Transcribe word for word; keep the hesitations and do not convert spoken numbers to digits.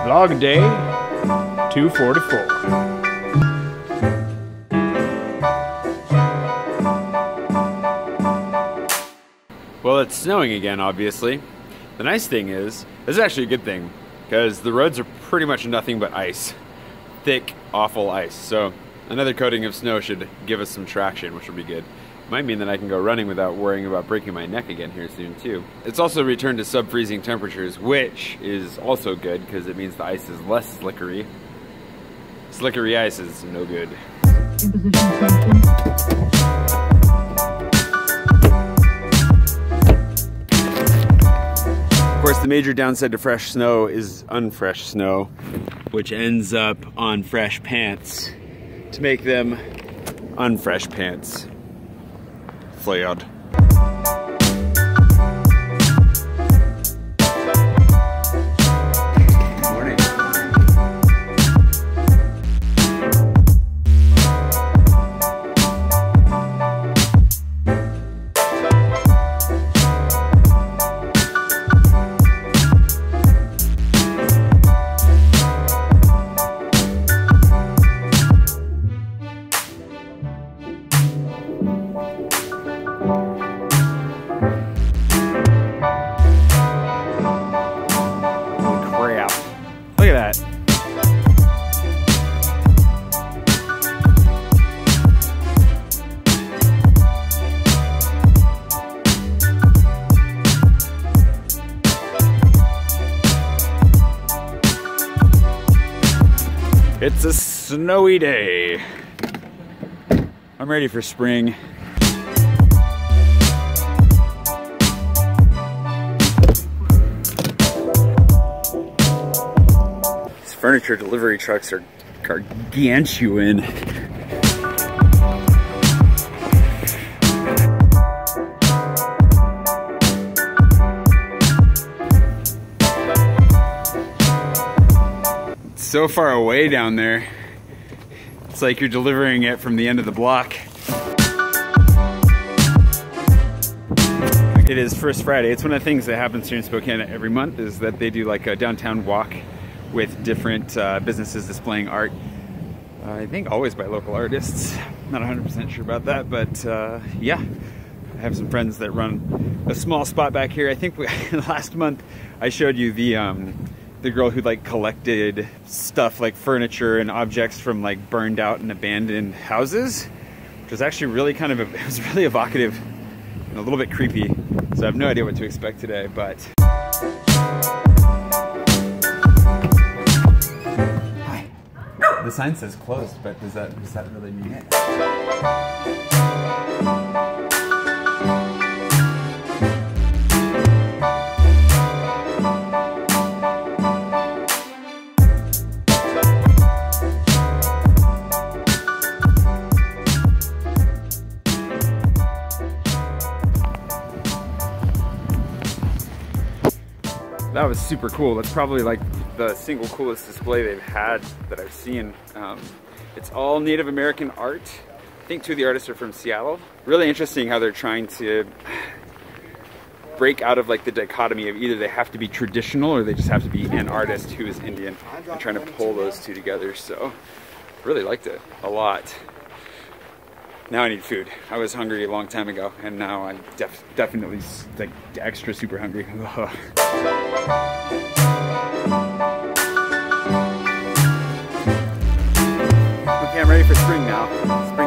Vlog day two forty-four. Well, it's snowing again, obviously. The nice thing is, this is actually a good thing, because the roads are pretty much nothing but ice. Thick, awful ice. So another coating of snow should give us some traction, which will be good. Might mean that I can go running without worrying about breaking my neck again here soon too. It's also returned to sub-freezing temperatures, which is also good because it means the ice is less slickery. Slickery ice is no good. Of course, the major downside to fresh snow is unfresh snow, which ends up on fresh pants to make them unfresh pants. Flared. Morning. Look at that. It's a snowy day. I'm ready for spring. Furniture delivery trucks are gargantuan. It's so far away down there. It's like you're delivering it from the end of the block. It is First Friday. It's one of the things that happens here in Spokane every month is that they do like a downtown walk with different uh, businesses displaying art. Uh, I think always by local artists. Not one hundred percent sure about that, but uh, yeah. I have some friends that run a small spot back here. I think we, last month I showed you the um, the girl who like collected stuff like furniture and objects from like burned out and abandoned houses, which was actually really kind of, a, it was really evocative and a little bit creepy. So I have no idea what to expect today, but the sign says closed, but does that does that really mean it? That was super cool. That's probably like the single coolest display they've had that I've seen. Um, it's all Native American art. I think two of the artists are from Seattle. Really interesting how they're trying to break out of like the dichotomy of either they have to be traditional or they just have to be an artist who is Indian. I'm trying to pull those two together, so really liked it a lot. Now I need food. I was hungry a long time ago, and now I'm def definitely like extra super hungry. Okay, I'm ready for spring now. Spring